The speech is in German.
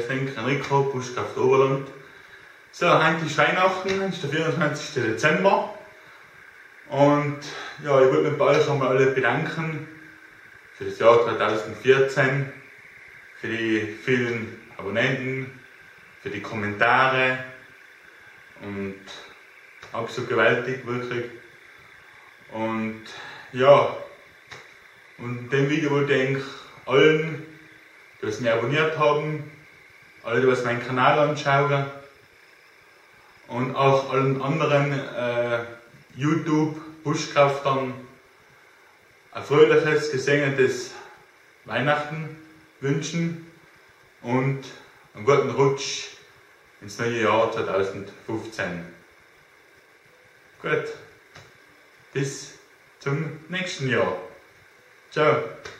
Frank Enrico, Buschkraft Oberland. So, heute ist Weihnachten, heute ist der 24. Dezember. Und ja, ich wollte mich bei euch einmal alle bedanken für das Jahr 2014, für die vielen Abonnenten, für die Kommentare und absolut gewaltig, wirklich. Und ja, und in dem Video wollte ich eigentlich allen, die was mich abonniert haben, alle, die was meinen Kanal anschauen und auch allen anderen YouTube-Buschkraftern ein fröhliches, gesegnetes Weihnachten wünschen und einen guten Rutsch ins neue Jahr 2015. Gut, bis zum nächsten Jahr. Ciao.